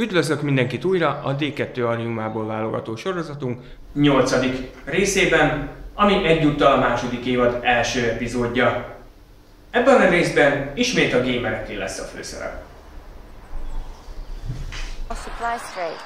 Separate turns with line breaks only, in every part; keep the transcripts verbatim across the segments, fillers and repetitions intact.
Üdvözlök mindenkit újra a dé kettő Ariumából válogató sorozatunk nyolcadik részében, ami egyúttal a második évad első epizódja. Ebben a részben ismét a gamereké lesz a főszerep.
A supply straight.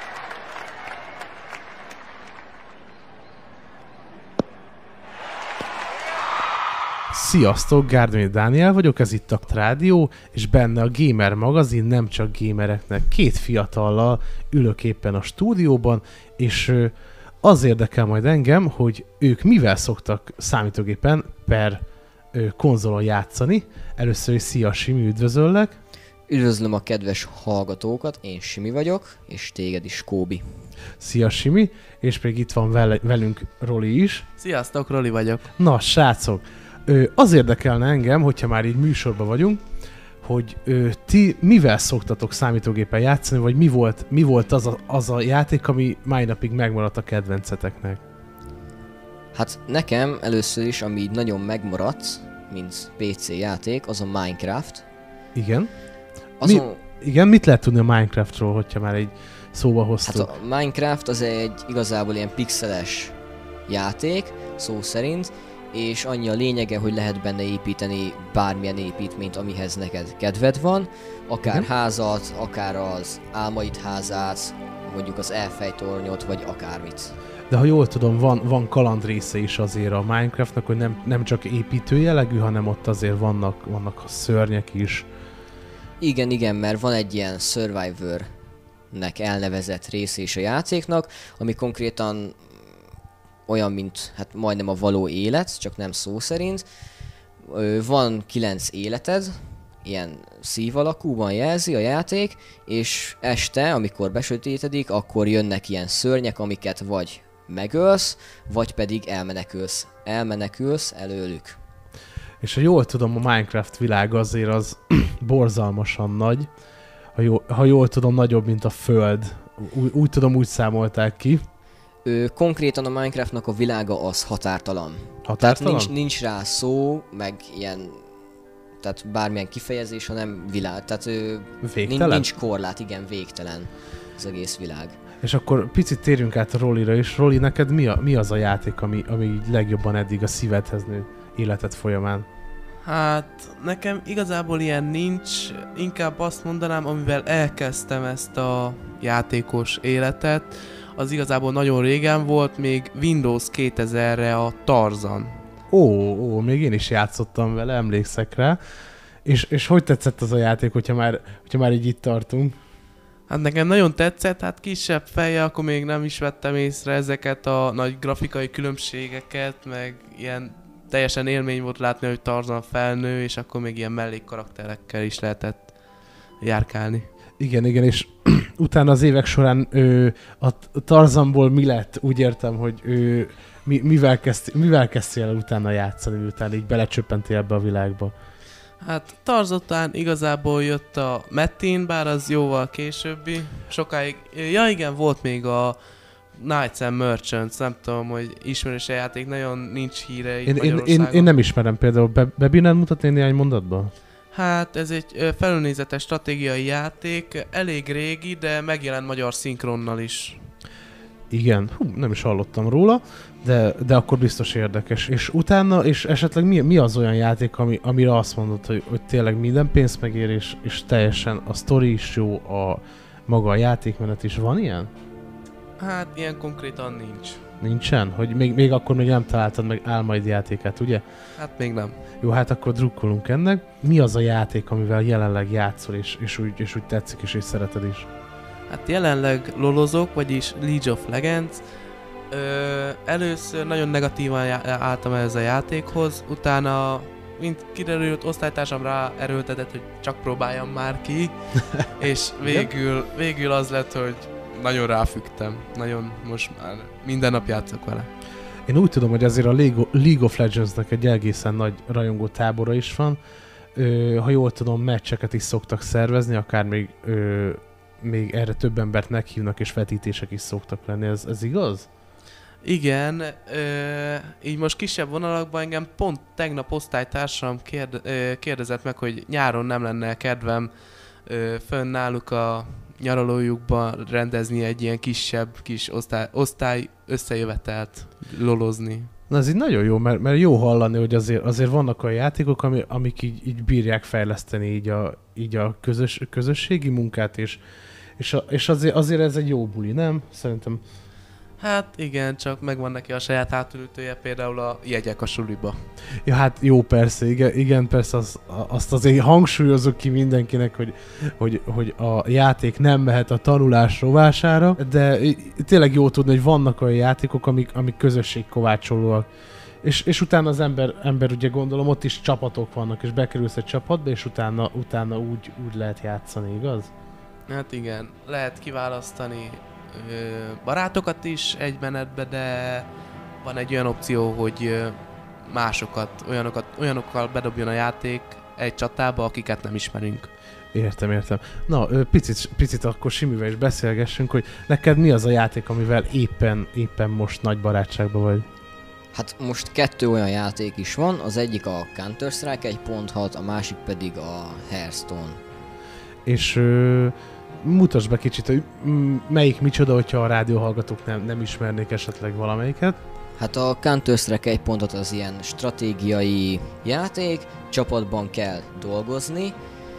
Sziasztok, Gárdonyi Dániel vagyok, ez itt a Rádió, és benne a Gamer magazin, nem csak gamereknek. Két fiatallal ülök éppen a stúdióban, és az érdekel majd engem, hogy ők mivel szoktak számítógépen per konzolon játszani. Először is szia Simi, üdvözöllek!
Üdvözlöm a kedves hallgatókat, én Simi vagyok, és téged is, Kóbi.
Szia Simi, és még itt van vele, velünk Roli is.
Sziasztok, Roli vagyok.
Na, srácok! Ö, az érdekelne engem, hogyha már így műsorban vagyunk, hogy ö, ti mivel szoktatok számítógépen játszani, vagy mi volt, mi volt az, a, az a játék, ami mai napig megmaradt a kedvenceteknek?
Hát nekem először is, ami így nagyon megmaradt, mint pé cé játék, az a Minecraft.
Igen?
Azon...
Mi, igen, mit lehet tudni a Minecraftról, hogyha már egy szóba hoztuk?
Hát a Minecraft az egy igazából ilyen pixeles játék, szó szerint, és annyi a lényege, hogy lehet benne építeni bármilyen építményt, amihez neked kedved van, akár Igen. házat, akár az álmaid házát, mondjuk az Eiffel-tornyot, vagy akármit.
De ha jól tudom, van, van kaland része is azért a Minecraftnak, hogy nem, nem csak építő jellegű, hanem ott azért vannak, vannak szörnyek is.
Igen, igen, mert van egy ilyen Survivor-nek elnevezett része is a játéknak, ami konkrétan olyan, mint hát majdnem a való élet, csak nem szó szerint. Van kilenc életed, ilyen szív alakúban jelzi a játék, és este, amikor besötétedik, akkor jönnek ilyen szörnyek, amiket vagy megölsz, vagy pedig elmenekülsz. Elmenekülsz előlük.
És ha jól tudom, a Minecraft világ azért az borzalmasan nagy. Ha jól, ha jól tudom, nagyobb, mint a Föld. Úgy, úgy tudom, úgy számolták ki.
Ö, konkrétan a Minecraftnak a világa az határtalan.
Határtalan?
Tehát nincs, nincs rá szó, meg ilyen, tehát bármilyen kifejezés, hanem világ. Tehát ö,
végtelen?
Nincs korlát, igen, végtelen az egész világ.
És akkor picit térjünk át a Rolira is. Roli, neked mi, a, mi az a játék, ami, ami így legjobban eddig a szívedhez nő életed folyamán?
Hát nekem igazából ilyen nincs, inkább azt mondanám, amivel elkezdtem ezt a játékos életet, az igazából nagyon régen volt, még Windows kétezerre a Tarzan.
Ó, ó, még én is játszottam vele, emlékszek rá. És, és hogy tetszett az a játék, hogyha már, hogyha már így itt tartunk?
Hát nekem nagyon tetszett, hát kisebb feje, akkor még nem is vettem észre ezeket a nagy grafikai különbségeket, meg ilyen teljesen élmény volt látni, hogy Tarzan felnő, és akkor még ilyen mellékkarakterekkel is lehetett járkálni.
Igen, igen, és utána az évek során ö, a Tarzanból mi lett? Úgy értem, hogy ö, mi, mivel, kezd, mivel kezdtél el utána játszani, miután így belecsöppentél ebbe a világba?
Hát Tarzan után igazából jött a Metin, bár az jóval későbbi. Sokáig, ja igen, volt még a Knights and Merchants, nem tudom, hogy ismerős a játék, nagyon nincs híre így
én,
Magyarországon.
Én, én nem ismerem például, be, bebírnád mutatni néhány mondatban?
Hát ez egy felülnézetes stratégiai játék, elég régi, de megjelent magyar szinkronnal is.
Igen, hú, nem is hallottam róla, de, de akkor biztos érdekes. És utána, és esetleg mi, mi az olyan játék, ami, amire azt mondod, hogy, hogy tényleg minden pénzt megér, és, és teljesen a sztori is jó, a maga a játékmenet is, van ilyen?
Hát ilyen konkrétan nincs.
Nincsen? Hogy még, még akkor még nem találtad meg álmaid játékát, ugye?
Hát még nem.
Jó, hát akkor drukkolunk ennek. Mi az a játék, amivel jelenleg játszol, és, és, úgy, és úgy tetszik, és is szereted is?
Hát jelenleg lolozok, vagyis League of Legends. Ö, először nagyon negatívan já- álltam ez a játékhoz, utána, mint kiderült, osztálytársam rá erőltetett, hogy csak próbáljam már ki, és végül, végül az lett, hogy nagyon ráfügtem. Nagyon most már minden nap játszok vele.
Én úgy tudom, hogy azért a League of Legends-nek egy egészen nagy rajongó tábora is van. Ö, ha jól tudom, meccseket is szoktak szervezni, akár még, ö, még erre több embert meghívnak, és vetítések is szoktak lenni. Ez, ez igaz?
Igen, ö, így most kisebb vonalakban engem pont tegnap osztálytársam kérde, ö, kérdezett meg, hogy nyáron nem lenne kedvem ö, fönn náluk a nyaralójukban rendezni egy ilyen kisebb, kis osztály, osztály összejövetelt lolozni.
Na ez így nagyon jó, mert, mert jó hallani, hogy azért, azért vannak olyan játékok, ami, amik így, így bírják fejleszteni így a, így a közös, közösségi munkát, és, és, a, és azért, azért ez egy jó buli, nem? Szerintem.
Hát igen, csak megvan neki a saját hátulütője, például a jegyek a suliba.
Ja, hát jó, persze, igen, igen persze az, azt azért hangsúlyozok ki mindenkinek, hogy, hogy, hogy a játék nem mehet a tanulás rovására, de tényleg jó tudni, hogy vannak olyan játékok, amik, amik közösségkovácsolóak. És, és utána az ember, ember ugye gondolom, ott is csapatok vannak, és bekerülsz egy csapatba, és utána, utána úgy, úgy lehet játszani, igaz?
Hát igen, lehet kiválasztani barátokat is egy menetbe, de van egy olyan opció, hogy másokat, olyanokat, olyanokkal bedobjon a játék egy csatába, akiket nem ismerünk.
Értem, értem. Na, picit, picit akkor Simivel is beszélgessünk, hogy neked mi az a játék, amivel éppen, éppen most nagy barátságban vagy?
Hát most kettő olyan játék is van, az egyik a Counter-Strike egy pont hat, a másik pedig a Hearthstone.
És... Ö... mutasd be kicsit, hogy melyik micsoda, hogyha a rádióhallgatók nem, nem ismernék esetleg valamelyiket.
Hát a Counter-Strike egy pont hat az ilyen stratégiai játék, csapatban kell dolgozni,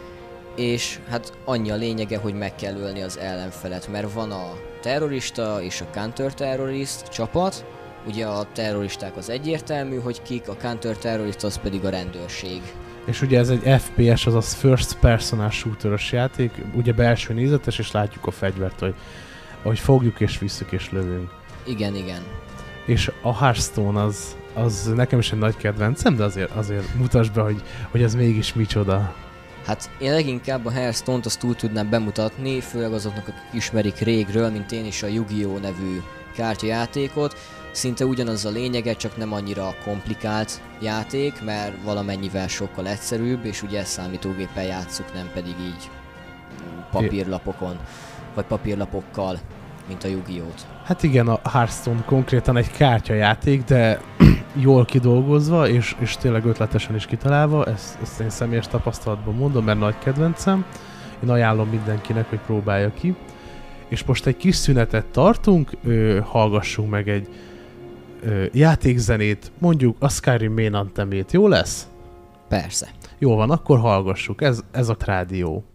és hát annyi a lényege, hogy meg kell ölni az ellenfelet, mert van a terrorista és a counter-terrorist csapat. Ugye a terroristák az egyértelmű, hogy kik, a counter-terrorist az pedig a rendőrség.
És ugye ez egy ef pé es, azaz First Personal Shooter-ös játék, ugye belső nézetes, és látjuk a fegyvert, hogy ahogy fogjuk és visszük és lövünk.
Igen, igen.
És a Hearthstone az, az nekem is egy nagy kedvencem, de azért, azért mutasd be, hogy, hogy ez mégis micsoda.
Hát én leginkább a Hearthstone-t azt úgy tudnám bemutatni, főleg azoknak, akik ismerik régről, mint én is a Yu-Gi-Oh! Nevű kártyajátékot. Szinte ugyanaz a lényege, csak nem annyira komplikált játék, mert valamennyivel sokkal egyszerűbb, és ugye számítógéppel játsszuk, nem pedig így papírlapokon, vagy papírlapokkal, mint a Yu-Gi-Oh-t.
Hát igen, a Hearthstone konkrétan egy kártyajáték, de jól kidolgozva, és, és tényleg ötletesen is kitalálva, ezt, ezt én személyes tapasztalatban mondom, mert nagy kedvencem. Én ajánlom mindenkinek, hogy próbálja ki. És most egy kis szünetet tartunk, ö, hallgassunk meg egy ö, játékzenét, mondjuk a Skyrim Main Anthemét. Jó lesz?
Persze.
Jó van, akkor hallgassuk. Ez, ez a rádió.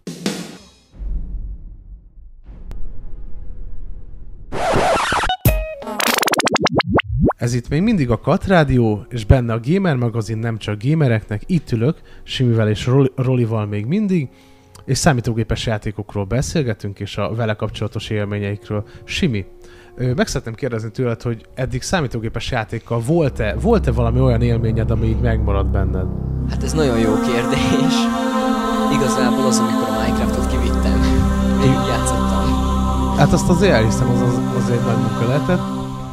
Ez itt még mindig a Kat Rádió, és benne a Gamer magazin nem csak gamereknek. Itt ülök, Simivel és Roli, Rolival még mindig, és számítógépes játékokról beszélgetünk, és a vele kapcsolatos élményeikről. Simi, meg szeretném kérdezni tőled, hogy eddig számítógépes játékkal volt-e, volt-e valami olyan élményed, ami így megmaradt benned?
Hát ez nagyon jó kérdés. Igazából az, amikor a Minecraftot kivittem. Én játszottam.
Hát azt azért elhiszem, az, az, az egy nagy munka lehetett.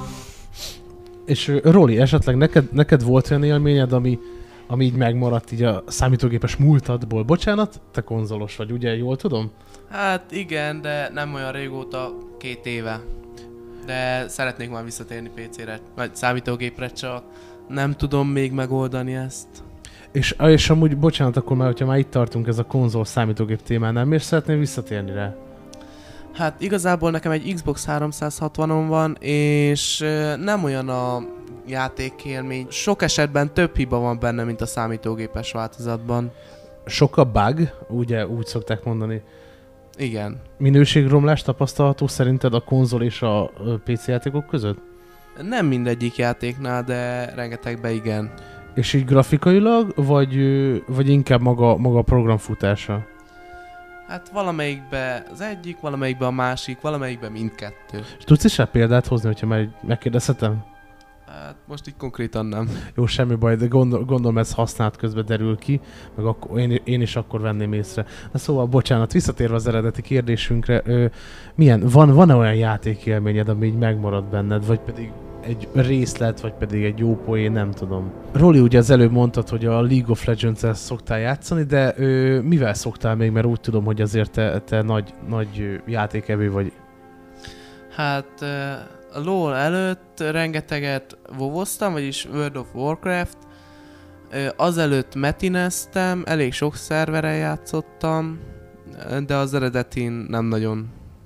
És Roli, esetleg neked, neked volt olyan élményed, ami, ami így megmaradt így a számítógépes múltadból? Bocsánat, te konzolos vagy, ugye? Jól tudom?
Hát igen, de nem olyan régóta, két éve. De szeretnék már visszatérni pé cére, vagy számítógépre, csak nem tudom még megoldani ezt.
És, és amúgy, bocsánat, akkor már, hogyha már itt tartunk ez a konzol számítógép témánál, miért szeretnél visszatérni rá?
Hát igazából nekem egy Xbox háromszázhatvanom van, és nem olyan a játékélmény. Sok esetben több hiba van benne, mint a számítógépes változatban.
Sok a bug, ugye úgy szokták mondani.
Igen.
Minőségromlás tapasztalható szerinted a konzol és a pé cé játékok között?
Nem mindegyik játéknál, de rengetegben igen.
És így grafikailag, vagy, vagy inkább maga, maga a program futása?
Hát valamelyikbe az egyik, valamelyikbe a másik, valamelyikbe mindkettő.
És tudsz is rá példát hozni, hogyha már megkérdezhetem?
Hát most így konkrétan nem.
Jó, semmi baj, de gondol, gondolom ez használt közben derül ki, meg akkor, én, én is akkor venném észre. Na szóval, bocsánat, visszatérve az eredeti kérdésünkre, ö, milyen, van, van-e olyan játékélményed, ami így megmarad benned, vagy pedig egy részlet, vagy pedig egy jó poén, nem tudom. Roli, ugye az előbb mondtad, hogy a League of Legends-el szoktál játszani, de ö, mivel szoktál még, mert úgy tudom, hogy azért te, te nagy, nagy játékevő vagy.
Hát a LoL előtt rengeteget vovoztam, vagyis World of Warcraft. Azelőtt metineztem, elég sok szerveren játszottam, de az eredetin nem nagyon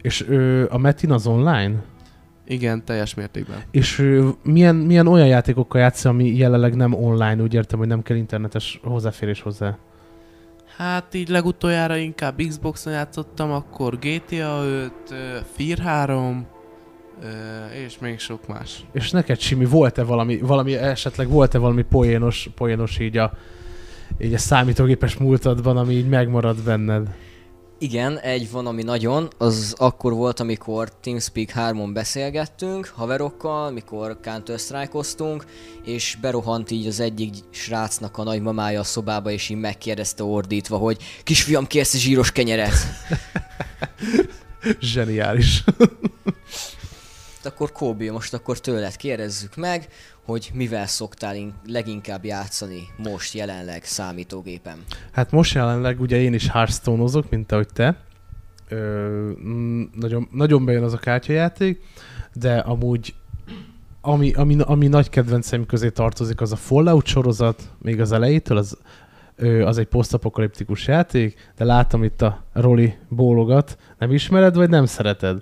És ö, a Metin az online?
Igen, teljes mértékben.
És ö, milyen, milyen olyan játékokkal játsz, ami jelenleg nem online, úgy értem, hogy nem kell internetes hozzáférés hozzá?
Hát így legutoljára inkább Xboxon játszottam, akkor gé té á öt, Fear három, és még sok más.
És neked, Simi, volt-e valami, valami esetleg volt-e valami poénos, poénos így a, így a számítógépes múltadban, ami így megmarad benned?
Igen, egy van, ami nagyon, az akkor volt, amikor TeamSpeak hármon beszélgettünk haverokkal, mikor Counter-Strike-oztunk, és berohant így az egyik srácnak a nagymamája a szobába, és így megkérdezte ordítva, hogy kisfiam, kérsz zsíros kenyeret?
Zseniális.
Akkor Kóbi, most akkor tőled kérdezzük meg, hogy mivel szoktál in- leginkább játszani most jelenleg számítógépen?
Hát most jelenleg ugye én is Hearthstone-ozok, mint ahogy te. Ö, nagyon, nagyon bejön az a kártyajáték, de amúgy ami, ami, ami nagy kedvenceim közé tartozik, az a Fallout sorozat, még az elejétől, az, ö, az egy posztapokaliptikus játék, de látom itt a Roli bólogat. Nem ismered, vagy nem szereted?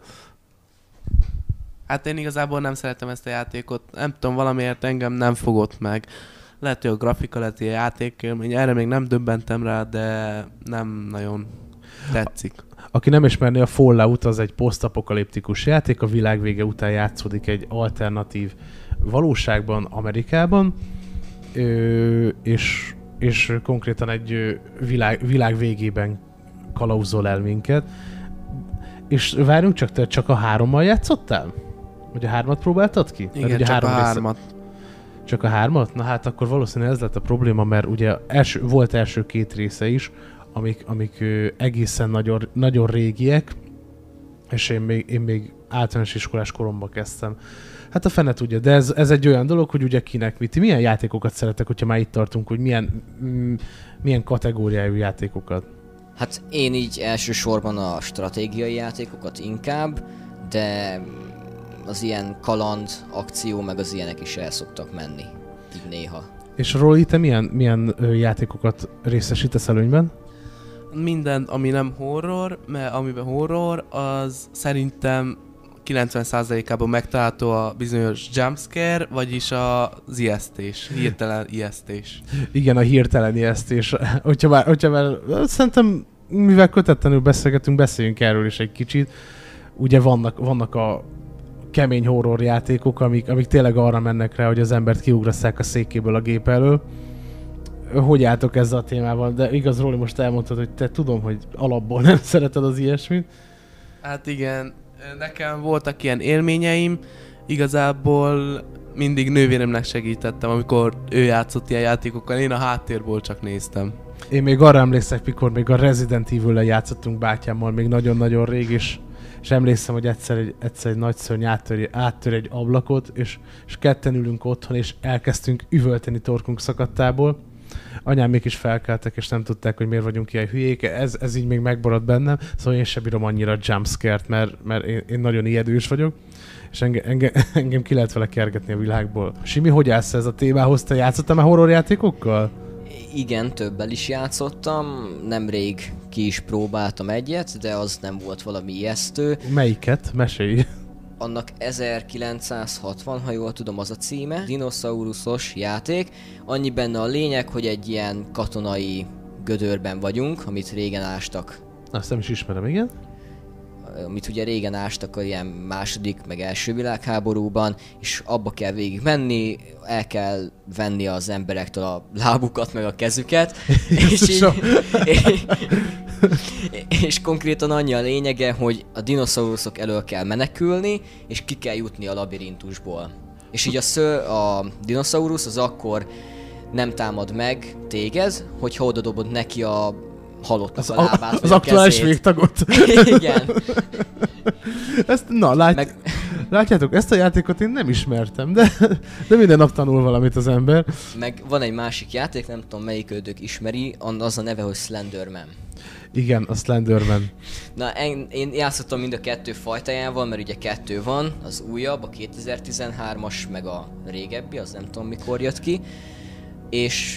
Hát én igazából nem szeretem ezt a játékot, nem tudom, valamiért engem nem fogott meg. Lehet, hogy a grafika, lehet, hogy a játékélmény, erre még nem döbbentem rá, de nem nagyon tetszik.
Aki nem ismerné, a Fallout az egy posztapokaliptikus játék, a világ vége után játszódik egy alternatív valóságban, Amerikában, ö, és, és konkrétan egy világ, világ végében kalauzol el minket. És várjunk csak, te csak a hárommal játszottál? Vagy a hármat próbáltad ki?
Igen,
ugye
csak
három
a
része...
hármat.
Csak a hármat? Na hát akkor valószínűleg ez lett a probléma, mert ugye első, volt első két része is, amik, amik ö, egészen nagyon, nagyon régiek, és én még, én még általános iskolás koromban kezdtem. Hát a fene tudja, de ez, ez egy olyan dolog, hogy ugye kinek mit. Milyen játékokat szeretek, hogyha már itt tartunk, hogy milyen, mm, milyen kategóriájú játékokat?
Hát én így elsősorban a stratégiai játékokat inkább, de az ilyen kaland, akció, meg az ilyenek is el szoktak menni. Így néha.
És Roli, te milyen, milyen ö, játékokat részesítesz előnyben?
Minden, ami nem horror, mert amiben horror, az szerintem kilencven százalékában megtalálható a bizonyos jumpscare, vagyis az ijesztés, hirtelen ijesztés.
Igen, a hirtelen ijesztés. Hogyha már, hogyha már, szerintem, mivel kötetlenül beszélgetünk, beszéljünk erről is egy kicsit. Ugye vannak, vannak a kemény horror játékok, amik, amik tényleg arra mennek rá, hogy az embert kiugrasszák a székéből a gép elől. Hogy álltok ezzel a témával? De igaz, Róli, most elmondtad, hogy te tudom, hogy alapból nem szereted az ilyesmit.
Hát igen, nekem voltak ilyen élményeim, igazából mindig nővéremnek segítettem, amikor ő játszott ilyen játékokkal, én a háttérból csak néztem.
Én még arra emlékszek, mikor még a Resident Evil-lel játszottunk bátyámmal, még nagyon-nagyon rég, és, és emlékszem, hogy egyszer egy, egyszer egy nagy szörny áttör, áttör egy ablakot, és, és ketten ülünk otthon, és elkezdtünk üvölteni torkunk szakadtából. Anyám még is felkeltek, és nem tudták, hogy miért vagyunk ilyen hülyék. Ez, ez így még megmaradt bennem, szóval én sem bírom annyira jumpscare-t, mert, mert én, én nagyon ijedős vagyok, és engem, engem, engem ki lehet vele kergetni a világból. Simi, hogy állsz ez a témához? Te játszottál már horrorjátékokkal?
Igen, többel is játszottam, nemrég ki is próbáltam egyet, de az nem volt valami ijesztő.
Melyiket? Mesélj!
Annak ezerkilencszázhatvan, ha jól tudom, az a címe. Dinoszauruszos játék. Annyi benne a lényeg, hogy egy ilyen katonai gödörben vagyunk, amit régen ástak.
Azt nem is ismerem, igen?
Amit ugye régen ástak a ilyen második, meg első világháborúban, és abba kell végig menni, el kell venni az emberektől a lábukat, meg a kezüket, és így, és, és konkrétan annyi a lényege, hogy a dinoszauruszok elől kell menekülni, és ki kell jutni a labirintusból. És így a, sző, a dinoszaurusz az akkor nem támad meg téged, hogyha oda dobod neki a halottnak
az
a lábát,
a,
vagy
az
a
aktuális
kezét.
végtagot.
Igen.
Ezt, na, lát, Meg... látjátok, ezt a játékot én nem ismertem, de, de minden nap tanul valamit az ember.
Meg van egy másik játék, nem tudom melyik ödök ismeri, az a neve, hogy Slenderman.
Igen, a Slenderman.
Na, én, én játszottam mind a kettő fajtájával, mert ugye kettő van, az újabb, a kétezer-tizenhármas, meg a régebbi, az nem tudom mikor jött ki. És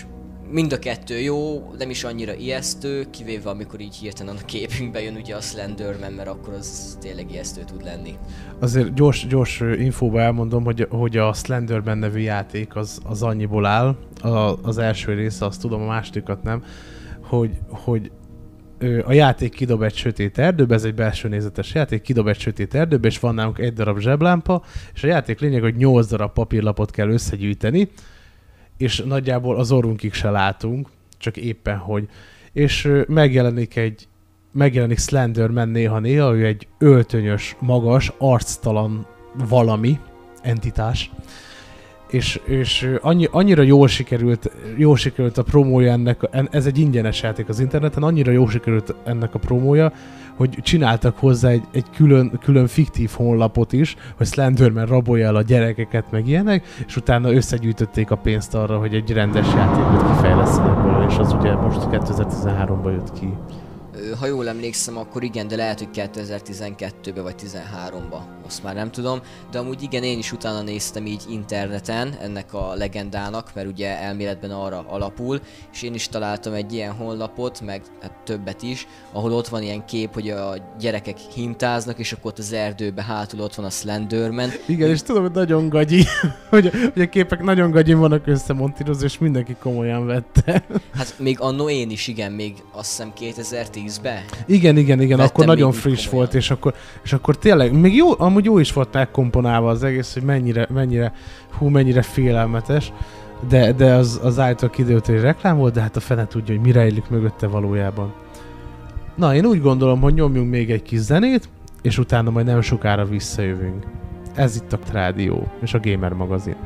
mind a kettő jó, nem is annyira ijesztő, kivéve amikor így hirtelen a képünkbe jön ugye a Slenderman, mert akkor az tényleg ijesztő tud lenni.
Azért gyors, gyors infóba elmondom, hogy, hogy a Slenderman nevű játék az, az annyiból áll, a, az első része, azt tudom, a másodikat nem, hogy, hogy a játék kidob egy sötét erdőbe, ez egy belső nézetes játék, kidob egy sötét erdőbe, és van nálunk egy darab zseblámpa, és a játék lényeg, hogy nyolc darab papírlapot kell összegyűjteni, és nagyjából az orrunkig se látunk, csak éppen hogy. És megjelenik egy, megjelenik Slenderman néha-néha, ő egy öltönyös, magas, arctalan valami, entitás, és, és annyi, annyira jól sikerült, jól sikerült a promója ennek, ez egy ingyenes játék az interneten, annyira jól sikerült ennek a promója, hogy csináltak hozzá egy, egy külön, külön fiktív honlapot is, hogy Slenderman rabolja el a gyerekeket, meg ilyenek, és utána összegyűjtötték a pénzt arra, hogy egy rendes játékot kifejlesztenek belőle, és az ugye most kétezer-tizenháromban jött ki.
Ha jól emlékszem, akkor igen, de lehet, hogy kétezer-tizenkettőben vagy tizenháromban, azt már nem tudom, de amúgy igen, én is utána néztem így interneten ennek a legendának, mert ugye elméletben arra alapul, és én is találtam egy ilyen honlapot, meg hát többet is, ahol ott van ilyen kép, hogy a gyerekek hintáznak, és akkor ott az erdőben hátul ott van a Slenderman.
Igen, és tudom, hogy nagyon gagyi, hogy, hogy a képek nagyon gagyin vannak összemontírozva, és mindenki komolyan vette.
Hát még annó én is, igen, még azt hiszem kétezer-tízben.
Igen, igen, igen,
Vettem
akkor nagyon friss
komolyan.
volt, és akkor, és akkor tényleg, még jó, amúgy jó is volt megkomponálva az egész, hogy mennyire, mennyire, hú, mennyire félelmetes, de, de az, az által kiderült, hogy reklám volt, de hát a fene tudja, hogy mi rejlik mögötte valójában. Na, én úgy gondolom, hogy nyomjunk még egy kis zenét, és utána majd nem sokára visszajövünk. Ez itt a Rádió és a Gamer magazin.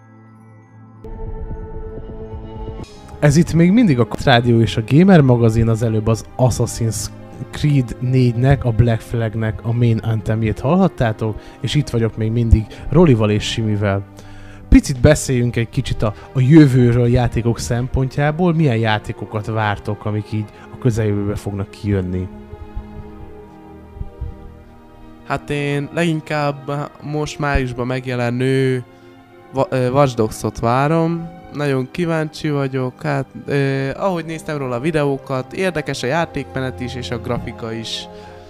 Ez itt még mindig a Rádió és a Gamer magazin, az előbb az Assassin's Creed négynek, a Black Flagnek a main anthemjét hallhattátok, és itt vagyok még mindig Rolival és Simivel. Picit beszéljünk egy kicsit a, a jövőről játékok szempontjából, milyen játékokat vártok, amik így a közeljövőbe fognak kijönni.
Hát én leginkább most májusban megjelenő Watch Dogs-ot várom. Nagyon kíváncsi vagyok, hát eh, ahogy néztem róla a videókat, érdekes a játékmenet is, és a grafika is.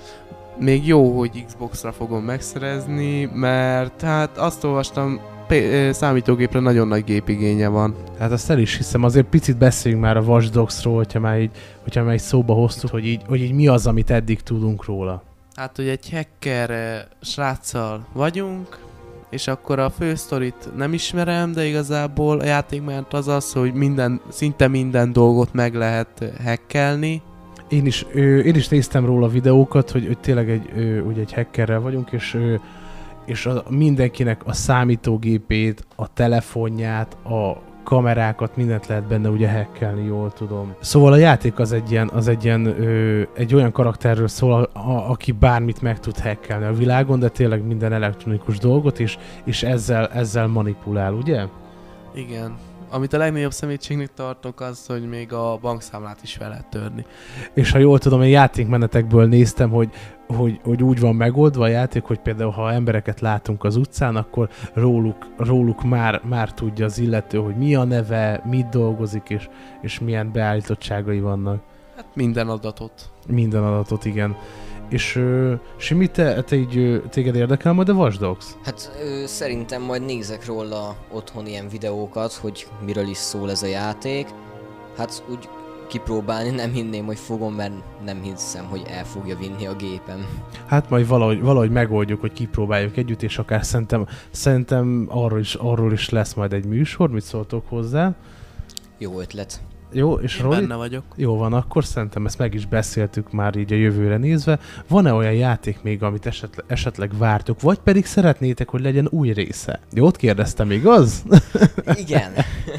Még jó, hogy Xbox-ra fogom megszerezni, mert hát azt olvastam, p- számítógépre nagyon nagy gépigénye van.
Hát azt el is hiszem, azért picit beszéljünk már a Watch Dogs-ról, hogyha már így, hogyha már így szóba hoztuk, hogy így, hogy így mi az, amit eddig tudunk róla.
Hát, hogy egy hacker eh, sráccal vagyunk, és akkor a fő sztorit nem ismerem, de igazából a játékmenet az az, hogy minden, szinte minden dolgot meg lehet hackelni.
Én is, ö, én is néztem róla videókat, hogy, hogy tényleg egy, ö, ugye egy hackerrel vagyunk, és, ö, és a, mindenkinek a számítógépét, a telefonját, a kamerákat, mindent lehet benne ugye hackelni, jól tudom. Szóval a játék az egy ilyen, az egy, ilyen ö, egy olyan karakterről szól, a, a, aki bármit meg tud hackelni a világon, de tényleg minden elektronikus dolgot, és, és ezzel, ezzel manipulál, ugye?
Igen. Amit a legnagyobb szemétségnek tartok, az, hogy még a bankszámlát is fel lehet törni.
És ha jól tudom, én játékmenetekből néztem, hogy, hogy, hogy úgy van megoldva a játék, hogy például ha embereket látunk az utcán, akkor róluk, róluk már, már tudja az illető, hogy mi a neve, mit dolgozik, és, és milyen beállítottságai vannak.
Hát minden adatot.
Minden adatot, igen. És uh, Simi, te, te így, uh, téged érdekel majd a Watch Dogs?
Hát ö, szerintem majd nézek róla otthon ilyen videókat, hogy miről is szól ez a játék. Hát úgy kipróbálni nem hinném, hogy fogom, mert nem hiszem, hogy el fogja vinni a gépem.
Hát majd valahogy, valahogy megoldjuk, hogy kipróbáljuk együtt, és akár szerintem, szerintem arról, is, arról is lesz majd egy műsor, mit szóltok hozzá.
Jó ötlet.
Jó, és
Én
Roli?
benne vagyok.
Jó van, akkor szerintem ezt meg is beszéltük már így a jövőre nézve. Van-e olyan játék még, amit esetleg, esetleg vártok, vagy pedig szeretnétek, hogy legyen új része? Jót kérdeztem, igaz?
Igen.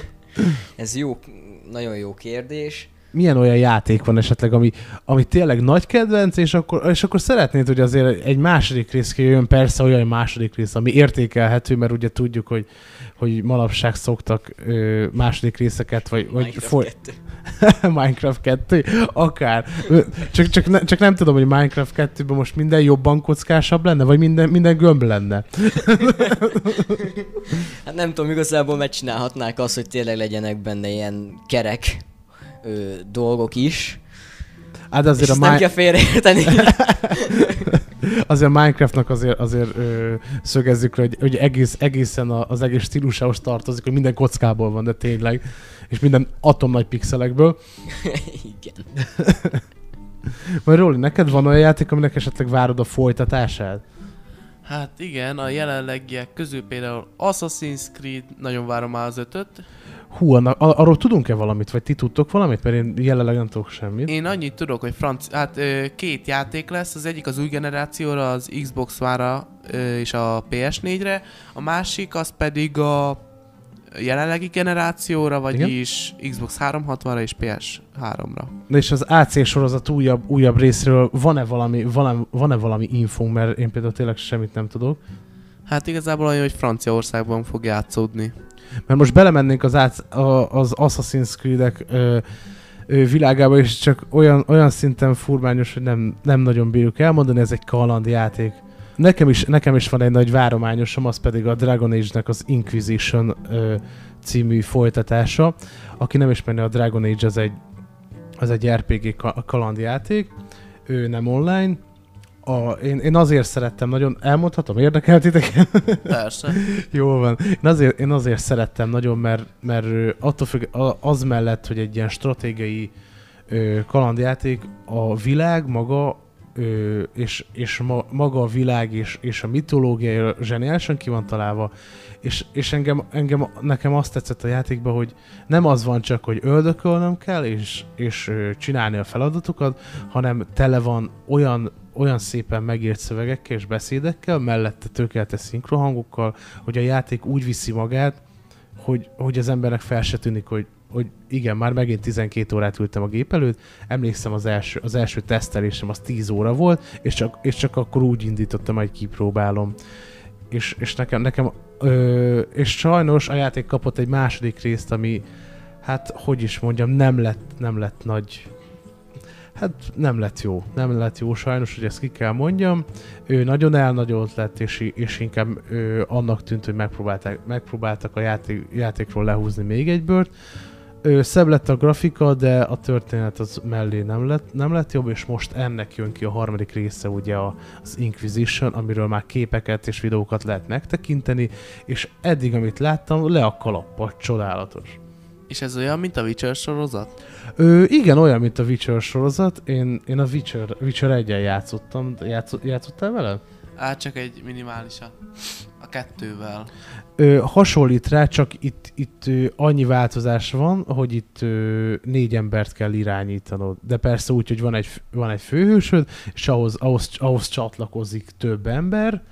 Ez jó, nagyon jó kérdés.
Milyen olyan játék van esetleg, ami, ami tényleg nagy kedvenc, és akkor, és akkor szeretnéd, hogy azért egy második rész jöjjön, persze olyan második rész, ami értékelhető, mert ugye tudjuk, hogy, hogy manapság szoktak ö, második részeket, vagy, vagy foly- Minecraft kettő? Akár. Csak, csak, ne, csak nem tudom, hogy Minecraft kettőben most minden jobban kockásabb lenne, vagy minden, minden gömb lenne.
Hát nem tudom, igazából megcsinálhatnák azt, hogy tényleg legyenek benne ilyen kerek ö, dolgok is.
Hát azért
és
a
nem
Mi-
kell félreérteni.
Azért a Minecraftnak azért, azért ö, szögezzük le, hogy, hogy egész, egészen a, az egész stílusához tartozik, hogy minden kockából van, de tényleg. És minden atomnagy pixelekből.
Igen.
Majd Róli, neked van olyan játék, aminek esetleg várod a folytatását?
Hát igen, a jelenlegiek közül például Assassin's Creed, nagyon várom már az ötöt.
Hú, annak, arról tudunk-e valamit? Vagy ti tudtok valamit? Mert én jelenleg nem tudok semmit.
Én annyit tudok, hogy franc... hát ö, két játék lesz, az egyik az új generációra, az Xbox One-ra ö, és a P S négyre, a másik az pedig a jelenlegi generációra, vagyis igen? Xbox háromszázhatvanra és P S háromra.
Na és az á cé sorozat újabb, újabb részről van-e valami, van-e, van-e valami infónk, mert én például tényleg semmit nem tudok.
Hát igazából olyan, hogy Franciaországban fog játszódni.
Mert most belemennénk az, át, az Assassin's Creed-ek ö, ö, világába, és csak olyan, olyan szinten furmányos, hogy nem, nem nagyon bírjuk elmondani, ez egy kalandjáték. Nekem is, nekem is van egy nagy várományosom, az pedig a Dragon Age-nek az Inquisition ö, című folytatása. Aki nem ismeri, a Dragon Age az egy, az egy er pé gé kalandjáték, ő nem online. A, én, én azért szerettem nagyon, elmondhatom, érdekel titeket?
Persze.
Jól van. Én azért, én azért szerettem nagyon, mert, mert attól függ, az mellett, hogy egy ilyen stratégiai ö, kalandjáték, a világ maga ö, és, és ma, maga a világ és, és a mitológia zseniálisan ki van találva, és, és engem, engem, nekem azt tetszett a játékban, hogy nem az van csak, hogy öldökölnöm kell, és, és ö, csinálni a feladatokat, hanem tele van olyan olyan szépen megírt szövegekkel és beszédekkel, mellette tökéletes szinkrohangokkal, hogy a játék úgy viszi magát, hogy, hogy az embernek fel se tűnik, hogy, hogy igen, már megint tizenkét órát ültem a gép előtt, emlékszem az első, az első tesztelésem az tíz óra volt, és csak, és csak akkor úgy indítottam, hogy kipróbálom. És, és nekem, nekem ö, és sajnos a játék kapott egy második részt, ami, hát, hogy is mondjam, nem lett, nem lett nagy... Hát nem lett jó, nem lett jó sajnos, hogy ezt ki kell mondjam. Ő nagyon elnagyolt lett, és, és inkább ő, annak tűnt, hogy megpróbálták, megpróbáltak a játék, játékról lehúzni még egy bört. Ő, szebb lett a grafika, de a történet az mellé nem lett, nem lett jobb, és most ennek jön ki a harmadik része, ugye az Inquisition, amiről már képeket és videókat lehet megtekinteni, és eddig, amit láttam, le a kalappal, csodálatos.
És ez olyan, mint a Witcher sorozat?
Ö, igen, olyan, mint a Witcher sorozat. Én, én a Witcher, Witcher egyen játszottam. Játszott, játszottál vele?
Á, csak egy minimálisat. A kettővel.
Ö, hasonlít rá, csak itt, itt ö, annyi változás van, hogy itt ö, négy embert kell irányítanod. De persze úgy, hogy van egy, van egy főhősöd, és ahhoz, ahhoz, ahhoz csatlakozik több ember,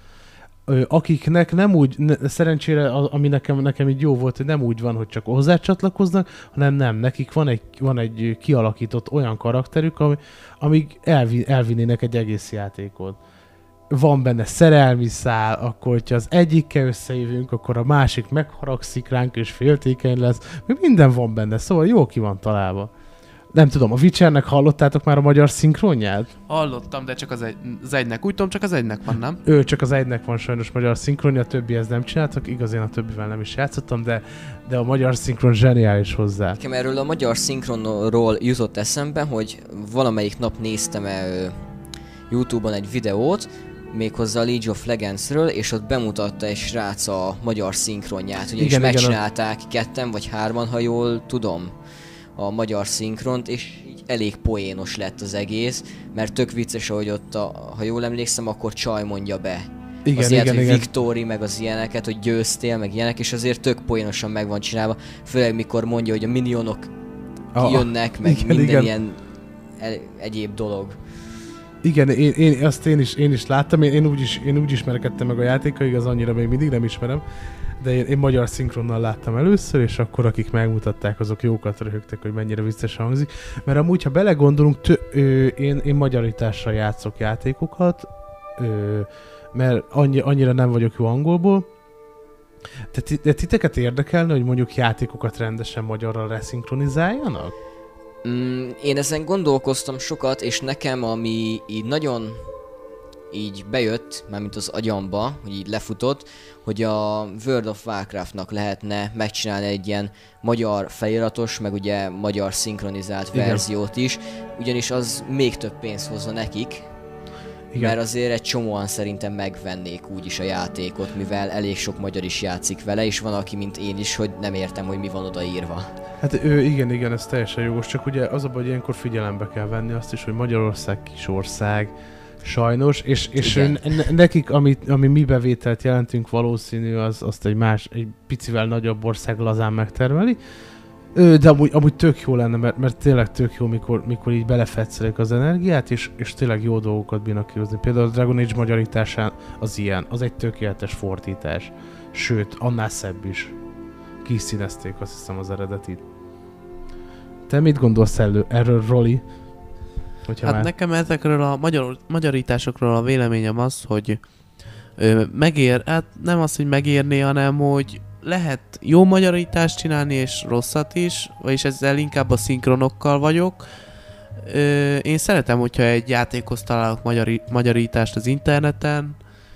akiknek nem úgy, ne, szerencsére, ami nekem, nekem így jó volt, hogy nem úgy van, hogy csak hozzá csatlakoznak, hanem nem, nekik van egy, van egy kialakított olyan karakterük, ami, amíg elvi, elvinnének egy egész játékot. Van benne szerelmi szál, akkor, hogyha az egyikkel összejövünk, akkor a másik megharagszik ránk, és féltékeny lesz. Minden van benne, szóval jó ki van találva. Nem tudom, a Witchernek hallottátok már a magyar szinkronját?
Hallottam, de csak az, egy, az egynek. Úgy tudom, csak az egynek van, nem?
Ő csak az egynek van sajnos magyar szinkronja, a többihez nem csináltak, igaz, én a többivel nem is játszottam, de, de a magyar szinkron zseniális hozzá.
Nekem erről a magyar szinkronról jutott eszembe, hogy valamelyik nap néztem el YouTube-on egy videót, méghozzá a League of Legendsről, és ott bemutatta egy srác a magyar szinkronját, ugyanis
igen,
megcsinálták igen, ketten vagy hárman, ha jól tudom, a magyar szinkront, és így elég poénos lett az egész, mert tök vicces, hogy ott, a, ha jól emlékszem, akkor csaj mondja be.
Igen,
az
igen,
ilyet, hogy
igen.
Victory, meg az ilyeneket, hogy győztél, meg ilyenek, és azért tök poénosan meg van csinálva, főleg mikor mondja, hogy a minionok
ah,
jönnek, meg
igen,
minden
igen.
ilyen el, egyéb dolog.
Igen, én, én, azt én is, én is láttam, én, én, úgy is, én úgy ismerkedtem meg a játékkal, igaz, annyira még mindig nem ismerem, de én, én magyar szinkronnal láttam először, és akkor akik megmutatták, azok jókat röhögtek, hogy mennyire vicces hangzik. Mert amúgy, ha belegondolunk, tö, ö, én, én magyarítással játszok játékokat, ö, mert annyi, annyira nem vagyok jó angolból. De, de titeket érdekelne, hogy mondjuk játékokat rendesen magyarral reszinkronizáljanak?
Mm, én ezen gondolkoztam sokat, és nekem ami így nagyon így bejött, mármint az agyamba, hogy így lefutott, hogy a World of Warcraftnak lehetne megcsinálni egy ilyen magyar feliratos, meg ugye magyar szinkronizált
Igen.
verziót is, ugyanis az még több pénzt hozza nekik,
Igen.
mert azért egy csomóan szerintem megvennék úgyis a játékot, mivel elég sok magyar is játszik vele, és van aki, mint én is, hogy nem értem, hogy mi van odaírva.
Hát ő, igen, igen, ez teljesen jogos, csak ugye az a baj, hogy ilyenkor figyelembe kell venni azt is, hogy Magyarország kis ország, sajnos, és, és ne, nekik, amit, ami mi bevételt jelentünk, valószínű, az, azt egy más, egy picivel nagyobb ország lazán megtermeli. Ö, de amúgy, amúgy tök jó lenne, mert, mert tényleg tök jó, mikor, mikor így belefetszelik az energiát, és, és tényleg jó dolgokat bírnak kihozni. Például a Dragon Age magyarításán az ilyen, az egy tökéletes fordítás. Sőt, annál szebb is. Kiszínezték, azt hiszem, az eredetit. Te mit gondolsz elő, erről, Roli? Hogyha
Hát
már...
nekem ezekről a magyar, magyarításokról a véleményem az, hogy ö, megér, hát nem az, hogy megérné, hanem hogy lehet jó magyarítást csinálni és rosszat is, vagyis ezzel inkább a szinkronokkal vagyok. Ö, én szeretem, hogyha egy játékhoz találok magyari, magyarítást az interneten,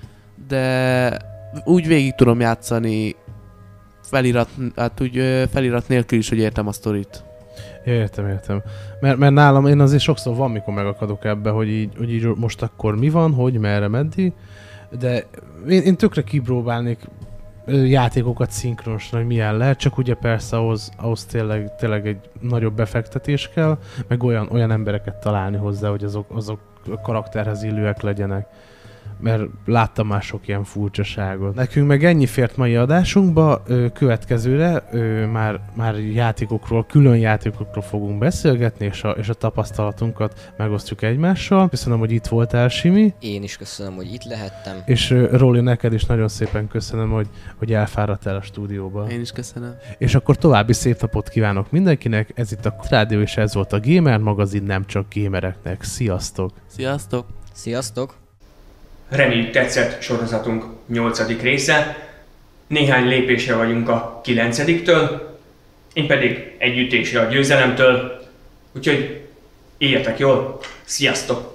de úgy végig tudom játszani felirat, hát úgy ö, felirat nélkül is, hogy értem a sztorit.
Ja, értem, értem. Mert, mert nálam én azért sokszor van, mikor megakadok ebbe, hogy így, hogy így most akkor mi van, hogy, merre, meddig, de én, én tökre kipróbálnék játékokat szinkronosan, hogy milyen lehet, csak ugye persze ahhoz, ahhoz tényleg, tényleg egy nagyobb befektetés kell, meg olyan, olyan embereket találni hozzá, hogy azok, azok a karakterhez illőek legyenek. Mert láttam már sok ilyen furcsaságot. Nekünk meg ennyi fért mai adásunkba, ö, következőre ö, már, már játékokról, külön játékokról fogunk beszélgetni, és a, és a tapasztalatunkat megosztjuk egymással. Köszönöm, hogy itt voltál, Simi.
Én is köszönöm, hogy itt lehettem.
És ö, Roli, neked is nagyon szépen köszönöm, hogy, hogy elfáradtál a stúdióba.
Én is köszönöm.
És akkor további szép napot kívánok mindenkinek. Ez itt a Rádió, és ez volt a Gamer magazin, nem csak gamereknek. Sziasztok!
Sziasztok!
Sziasztok!
Reméljük tetszett sorozatunk nyolcadik része. Néhány lépésre vagyunk a kilencediktől, én pedig egy ütésre a győzelemtől. Úgyhogy éljetek jól, sziasztok!